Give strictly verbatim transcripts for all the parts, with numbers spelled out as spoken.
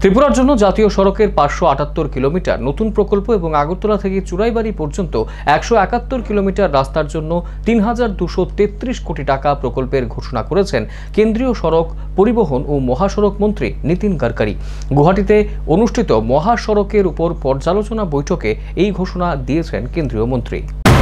ত্রিপুরার জন্য জাতীয় সড়কের পাঁচশো আটাত্তর কিলোমিটার নতুন প্রকল্প এবং আগরতলা থেকে চুরাইবাড়ি পর্যন্ত একশো একাত্তর কিলোমিটার রাস্তার জন্য তিন হাজার দুশো তেত্রিশ কোটি টাকা প্রকল্পের ঘোষণা করেছেন কেন্দ্রীয় সড়ক পরিবহন ও মহাসড়ক মন্ত্রী নীতিন গডকরি। গুয়াহাটিতে অনুষ্ঠিত মহাসড়কের উপর পর্যালোচনা বৈঠকে এই ঘোষণা দিয়েছেন কেন্দ্রীয় মন্ত্রী।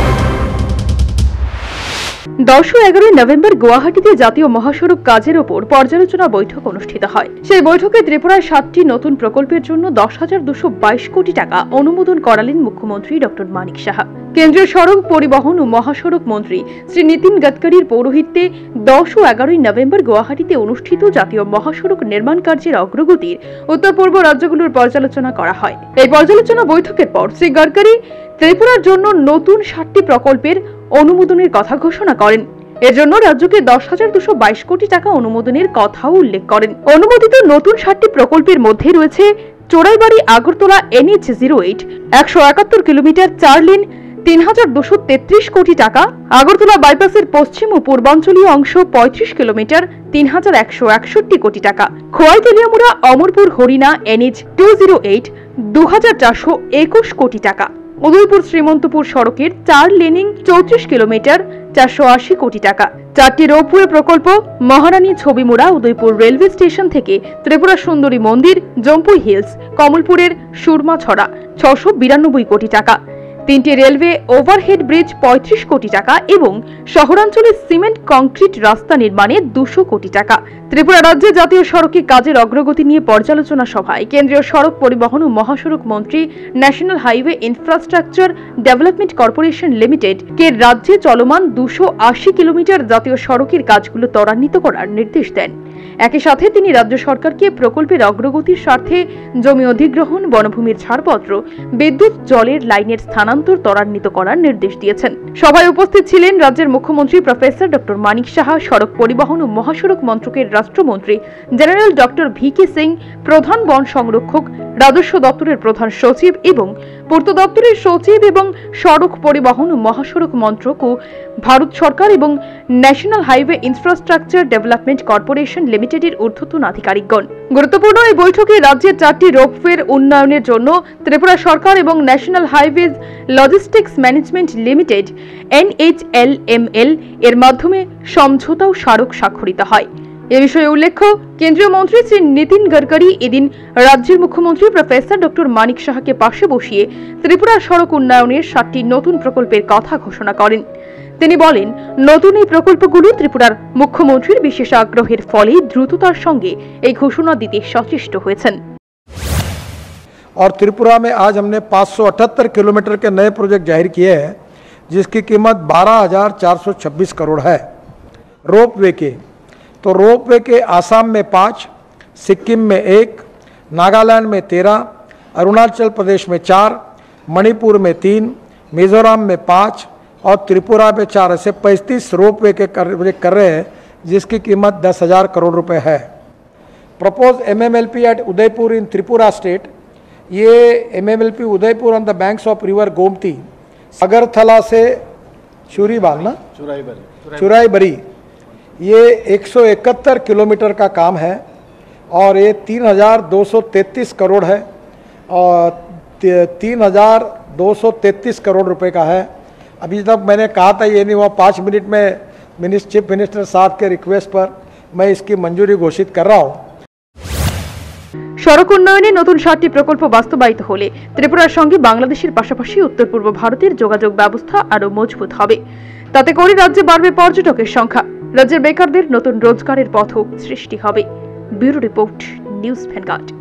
দশ ও এগারোই নভেম্বর গুয়াহাটিতে জাতীয় মহাসড়ক কাজের ওপর পর্যালোচনা বৈঠক অনুষ্ঠিত হয়। সেই বৈঠকে ত্রিপুরায় সাতটি নতুন প্রকল্পের জন্য দশ হাজার দুশো বাইশ কোটি টাকা অনুমোদন করালেন মুখ্যমন্ত্রী ডক্টর মানিক সাহা। কেন্দ্রীয় সড়ক পরিবহন ও মহাসড়ক মন্ত্রী শ্রী নীতিন গডকরির পৌরোহিত্যে দশ ও এগারোই নভেম্বর গুয়াহাটিতে অনুষ্ঠিত জাতীয় মহাসড়ক নির্মাণ কার্যের অগ্রগতির উত্তর পূর্ব রাজ্যগুলোর পর্যালোচনা করা হয়। এই পর্যালোচনা বৈঠকের পর শ্রী গডকরি ত্রিপুরার জন্য নতুন ষাটটি প্রকল্পের অনুমোদনের কথা ঘোষণা করেন। এর জন্য রাজ্যকে দশ হাজার দুশো বাইশ কোটি টাকা অনুমোদনের কথাও উল্লেখ করেন। অনুমোদিত নতুন ষাটটি প্রকল্পের মধ্যে রয়েছে Churaibari Agartala NH zero eight একশো একাত্তর কিলোমিটার চার লেন তিন হাজার দুশো তেত্রিশ কোটি টাকা, আগরতলা বাইপাসের পশ্চিম ও পূর্বাঞ্চলীয় অংশ পঁয়ত্রিশ কিলোমিটার তিন হাজার একশো একষট্টি কোটি টাকা, Khowai Teliamura Amarpur Harina NH two zero eight দু হাজার চারশো একুশ কোটি টাকা, উদয়পুর শ্রীমন্তপুর সড়কের চার লেনিং চৌত্রিশ কিলোমিটার চারশো আশি কোটি টাকা, চারটি রোপওয়ে প্রকল্প মহারানী ছবিমুড়া উদয়পুর রেলওয়ে স্টেশন থেকে ত্রিপুরা সুন্দরী মন্দির জম্পুই হিলস কমলপুরের সুরমাছড়া ছশো বিরানব্বই কোটি টাকা, তিনটি রেলওয়ে ওভারহেড ব্রিজ পঁয়ত্রিশ কোটি টাকা এবং শহরাঞ্চলে সিমেন্ট কংক্রিট রাস্তা নির্মাণে দুশো কোটি টাকা। ত্রিপুরা রাজ্যে জাতীয় সড়কে কাজের অগ্রগতি নিয়ে পর্যালোচনা সভায় কেন্দ্রীয় সড়ক পরিবহন ও মহাসড়ক মন্ত্রী national highway infrastructure development corporation limited কে রাজ্যে চলমান দুশো আশি কিলোমিটার জাতীয় সড়কের কাজগুলো ত্বরান্বিত করার নির্দেশ দেন। একই সাথে তিনি রাজ্য সরকারকে প্রকল্পের অগ্রগতির স্বার্থে জমি অধিগ্রহণ, বনভূমির ছাড়পত্র, বিদ্যুৎ, জলের লাইনের স্থানান্তর ত্বরান্বিত করার নির্দেশ দিয়েছেন। সভায় উপস্থিত ছিলেন রাজ্যের মুখ্যমন্ত্রী প্রফেসর ডক্টর মানিক সাহা, সড়ক পরিবহন ও মহাসড়ক মন্ত্রকের রাষ্ট্রমন্ত্রী general doctor V K Singh, প্রধান বন সংরক্ষক, রাজস্ব দপ্তরের প্রধান সচিব এবং পূর্ত দপ্তরের সচিব এবং সড়ক পরিবহন ও মহাসড়ক মন্ত্রক ও ভারত সরকার এবং national highway infrastructure development corporation লিমিটেডের ঊর্ধ্বতন আধিকারিকগণ। গুরুত্বপূর্ণ এই বৈঠকে রাজ্যের চারটি রোপওয়ের উন্নয়নের জন্য ত্রিপুরা সরকার এবং national highways logistics management limited N H L M L এর মাধ্যমে সমঝোতা ও স্মারক স্বাক্ষরিত হয়। এ বিষয়ে উল্লেখ্য, কেন্দ্রীয় মন্ত্রী শ্রী নীতিন গডকরি এদিন রাজ্যের মুখ্যমন্ত্রী প্রফেসর ডক্টর মানিক সাহাকে পাশে বসিয়ে ত্রিপুরার সড়ক উন্নয়নের সাতটি নতুন প্রকল্পের কথা ঘোষণা করেন। তিনি বলেন, নতুন এই প্রকল্পগুলো ত্রিপুরার মুখ্যমন্ত্রীর বিশেষ আগ্রহের ফলে দ্রুততার সঙ্গে এই ঘোষণা দিতে সচেষ্ট হয়েছেন। और त्रिपुरा में आज हमने पाँच सौ अठहत्तर किलोमीटर के नए प्रोजेक्ट जाहिर किए हैं, जिसकी कीमत बारह हजार चार सौ छब्बीस करोड़ है। रोप वे के तो रोप वे के आसाम में पाँच, सिक्किम में एक, नागालैंड में तेरह, अरुणाचल प्रदेश में चार, मणिपुर में तीन, मिजोरम में पाँच और त्रिपुरा में चार, ऐसे पैंतीस रोप वे के प्रोजेक्ट कर रहे हैं, जिसकी कीमत दस हजार करोड़ रुपए है। Propose M M L P at Udaipur in Tripura state, ये M M L P Udaipur on the banks of river Gomati, Agartala से चूरीबाल ना चुराईबरी चुराईबरी ये एक सौ इकहत्तर किलोमीटर का काम है और ये तीन हजार दो सौ तैंतीस करोड़ है और तीन हजार दो सौ तैंतीस करोड़ रुपए का है। अभी तक मैंने कहा था ये नहीं हुआ, पाँच मिनट में मिनिस्टर चीफ मिनिस्टर साहब के रिक्वेस्ट पर मैं इसकी मंजूरी घोषित कर रहा हूँ। সড়ক উন্নয়নে নতুন সাতটি প্রকল্প বাস্তবায়িত হলে ত্রিপুরার সঙ্গে বাংলাদেশের পাশাপাশি উত্তর পূর্ব ভারতের যোগাযোগ ব্যবস্থা আরও মজবুত হবে। তাতে করে রাজ্যে বাড়বে পর্যটকের সংখ্যা, রাজ্যের বেকারদের নতুন রোজগারের পথও সৃষ্টি হবে। Bureau report, news vanguard.